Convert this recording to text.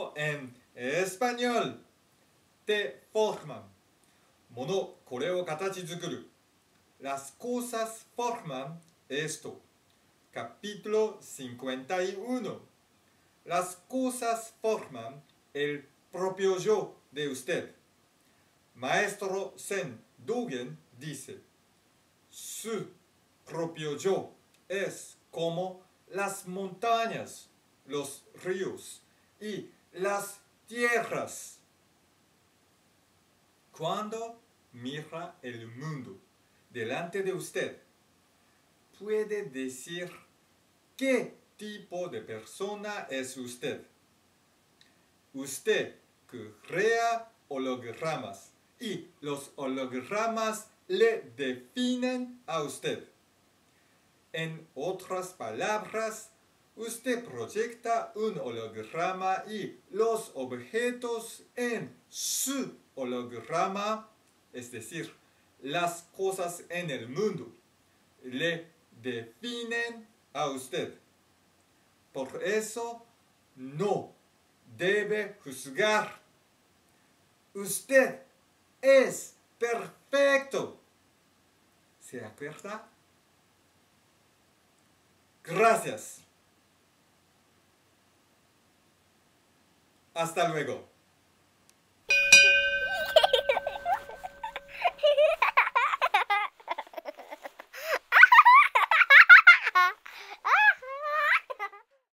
Bueno, en español, te forman. Mono, これを形作る。Las cosas forman esto. Capítulo 51. Las cosas forman el propio yo de usted. Maestro Zen Dogen dice, su propio yo es como las montañas, los ríos y las tierras. Cuando mira el mundo delante de usted, puede decir qué tipo de persona es usted. Usted crea hologramas y los hologramas le definen a usted. En otras palabras, usted proyecta un holograma y los objetos en su holograma, es decir, las cosas en el mundo, le definen a usted. Por eso, no debe juzgar. Usted es perfecto. ¿Se acuerda? Gracias. Hasta luego.